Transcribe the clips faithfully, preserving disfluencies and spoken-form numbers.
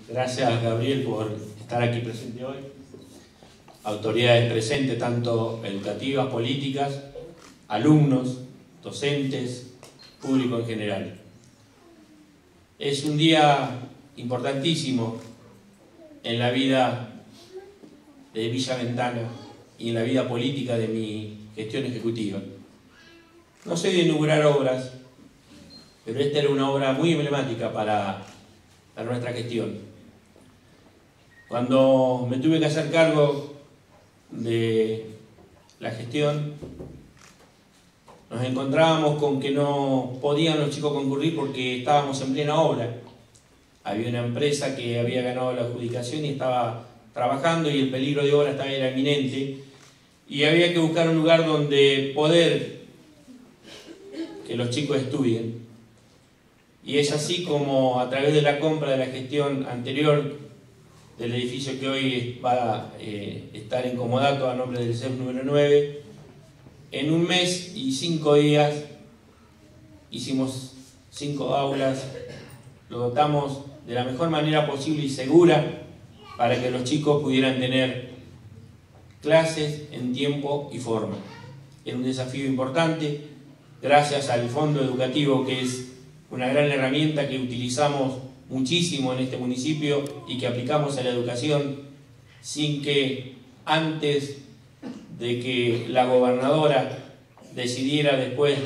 Gracias, Gabriel, por estar aquí presente hoy. Autoridades presentes, tanto educativas, políticas, alumnos, docentes, público en general. Es un día importantísimo en la vida de Villa Ventana y en la vida política de mi gestión ejecutiva. No soy de inaugurar obras, pero esta era una obra muy emblemática para, para nuestra gestión. Cuando me tuve que hacer cargo de la gestión, nos encontrábamos con que no podían los chicos concurrir porque estábamos en plena obra. Había una empresa que había ganado la adjudicación y estaba trabajando y el peligro de obra estaba era inminente y había que buscar un lugar donde poder que los chicos estudien. Y es así como a través de la compra de la gestión anterior del edificio que hoy va a eh, estar en comodato a nombre del C E F número nueve, en un mes y cinco días hicimos cinco aulas, lo dotamos de la mejor manera posible y segura para que los chicos pudieran tener clases en tiempo y forma. Era un desafío importante, gracias al fondo educativo, que es una gran herramienta que utilizamos muchísimo en este municipio y que aplicamos a la educación sin que antes de que la gobernadora decidiera, después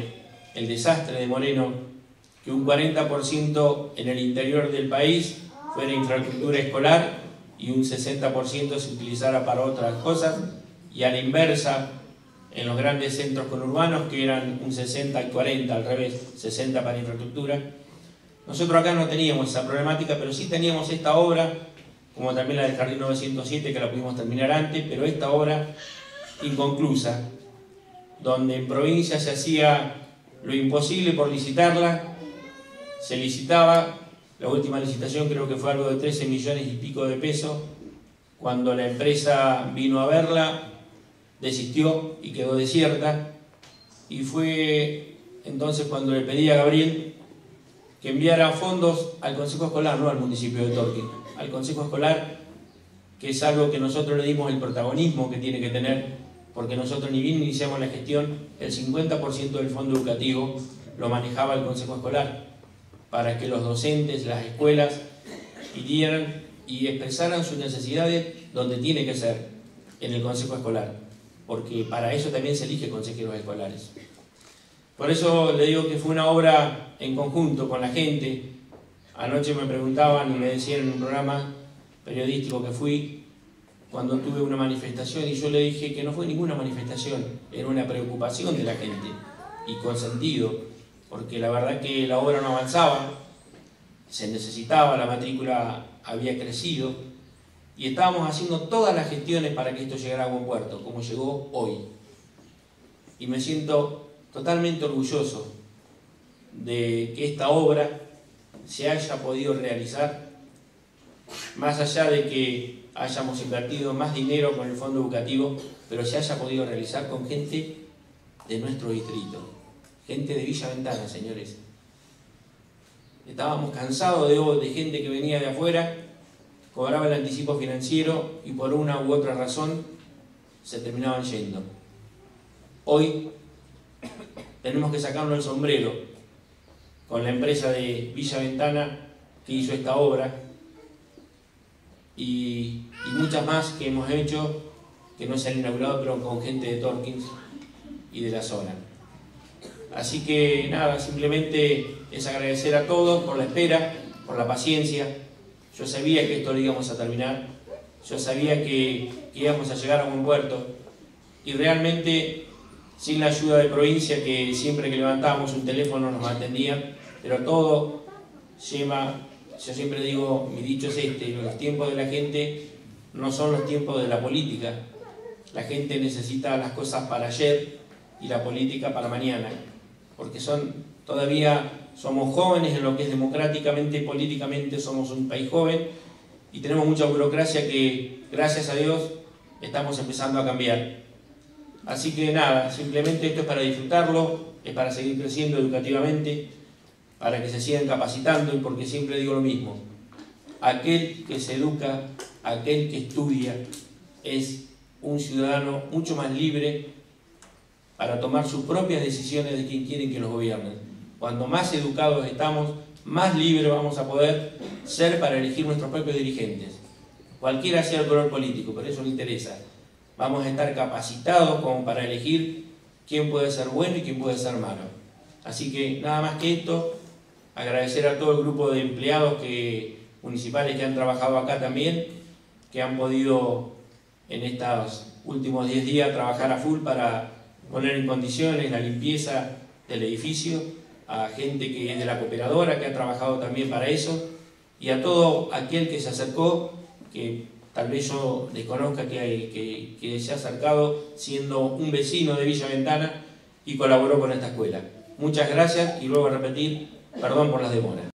del desastre de Moreno, que un cuarenta por ciento en el interior del país fuera infraestructura escolar y un sesenta por ciento se utilizara para otras cosas, y a la inversa en los grandes centros conurbanos, que eran un sesenta y cuarenta, al revés, sesenta para infraestructura. Nosotros acá no teníamos esa problemática, pero sí teníamos esta obra, como también la del Jardín novecientos siete, que la pudimos terminar antes, pero esta obra inconclusa, donde en provincia se hacía lo imposible por licitarla, se licitaba, la última licitación creo que fue algo de trece millones y pico de pesos, cuando la empresa vino a verla, desistió y quedó desierta, y fue entonces cuando le pedí a Gabriel que enviara fondos al Consejo Escolar, no al municipio de Torquín, al Consejo Escolar, que es algo que nosotros le dimos el protagonismo que tiene que tener, porque nosotros ni bien iniciamos la gestión, el cincuenta por ciento del fondo educativo lo manejaba el Consejo Escolar, para que los docentes, las escuelas, pidieran y expresaran sus necesidades donde tiene que ser, en el Consejo Escolar, porque para eso también se elige consejeros escolares. Por eso le digo que fue una obra en conjunto con la gente. Anoche me preguntaban y me decían en un programa periodístico que fui, cuando tuve una manifestación, y yo le dije que no fue ninguna manifestación, era una preocupación de la gente, y con sentido, porque la verdad que la obra no avanzaba, se necesitaba, la matrícula había crecido, y estábamos haciendo todas las gestiones para que esto llegara a buen puerto, como llegó hoy. Y me siento totalmente orgulloso de que esta obra se haya podido realizar, más allá de que hayamos invertido más dinero con el fondo educativo, pero se haya podido realizar con gente de nuestro distrito, gente de Villa Ventana, señores. Estábamos cansados de, de gente que venía de afuera, cobraba el anticipo financiero y por una u otra razón se terminaban yendo. Hoy tenemos que sacarnos el sombrero con la empresa de Villa Ventana que hizo esta obra y, y muchas más que hemos hecho que no se han inaugurado, pero con gente de Torkins y de la zona. Así que nada, simplemente es agradecer a todos por la espera, por la paciencia. Yo sabía que esto lo íbamos a terminar, yo sabía que, que íbamos a llegar a buen puerto, y realmente sin la ayuda de provincia, que siempre que levantábamos un teléfono nos atendían, pero todo lleva, yo siempre digo, mi dicho es este: los tiempos de la gente no son los tiempos de la política. La gente necesita las cosas para ayer y la política para mañana, porque son todavía somos jóvenes en lo que es democráticamente y políticamente, somos un país joven y tenemos mucha burocracia que, gracias a Dios, estamos empezando a cambiar. Así que nada, simplemente esto es para disfrutarlo, es para seguir creciendo educativamente, para que se sigan capacitando, y porque siempre digo lo mismo: aquel que se educa, aquel que estudia, es un ciudadano mucho más libre para tomar sus propias decisiones de quién quieren que los gobiernen. Cuando más educados estamos, más libres vamos a poder ser para elegir nuestros propios dirigentes. Cualquiera sea el color político, pero eso no interesa. Vamos a estar capacitados como para elegir quién puede ser bueno y quién puede ser malo. Así que nada más que esto, agradecer a todo el grupo de empleados que, municipales que han trabajado acá también, que han podido en estos últimos diez días trabajar a full para poner en condiciones la limpieza del edificio, a gente que es de la cooperadora que ha trabajado también para eso, y a todo aquel que se acercó, que tal vez yo desconozca que, hay, que, que se ha acercado siendo un vecino de Villa Ventana y colaboró con esta escuela. Muchas gracias y luego a repetir, perdón por las demoras.